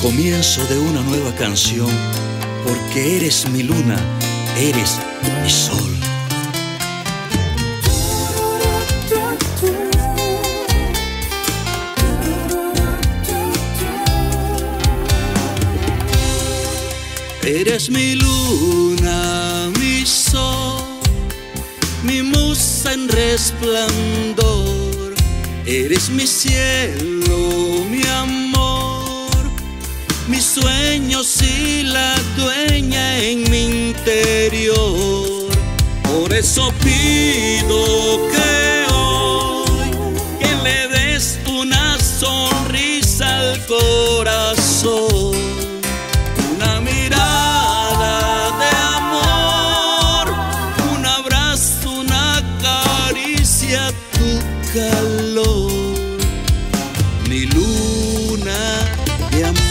comienzo de una nueva canción, porque eres mi luna, eres mi sol. Eres mi luna, mi sol, mi musa en resplandor. Eres mi cielo, mi amor, mis sueños y la dueña en mi interior. Por eso pido que hoy que le des una sonrisa al corazón, una mirada de amor, un abrazo, una caricia, tu calor, mi luna de amor.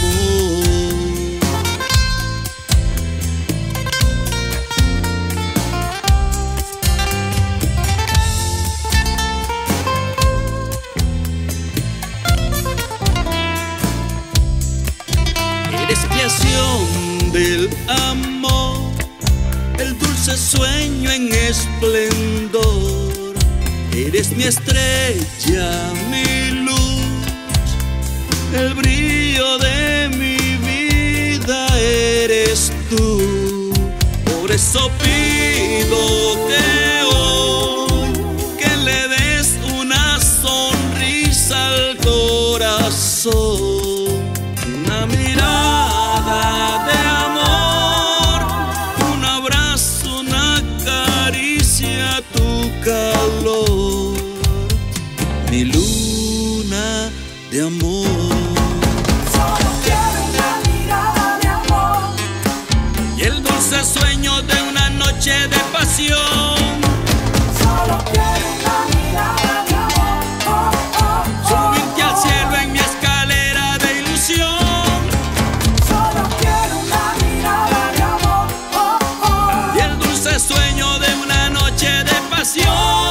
Eres creación del amor, el dulce sueño en esplendor. Eres mi estrella, mi luz, el brillo de mi vida eres tú. Por eso pido que hoy que le des una sonrisa al corazón, una mirada de amor, un abrazo, una caricia, tu calor, mi luna de amor. Solo quiero una mirada de amor Y el dulce sueño de una noche de pasión. Solo quiero una mirada de amor, oh, oh, oh. Subirte al cielo en mi escalera de ilusión. Solo quiero una mirada de amor, oh, oh. Y el dulce sueño de una noche de pasión.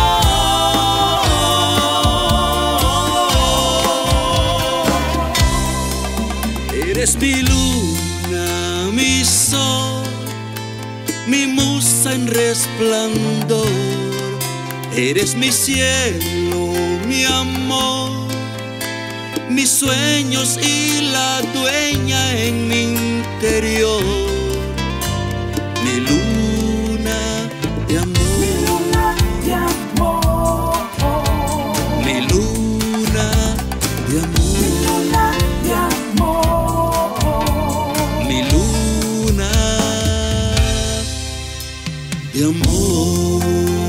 Eres mi luna, mi sol, mi musa en resplandor. Eres mi cielo, mi amor, mis sueños y la dueña en mi interior, mi luna de amor, De amor, mi luna de amor, de amor. mi luna de amor.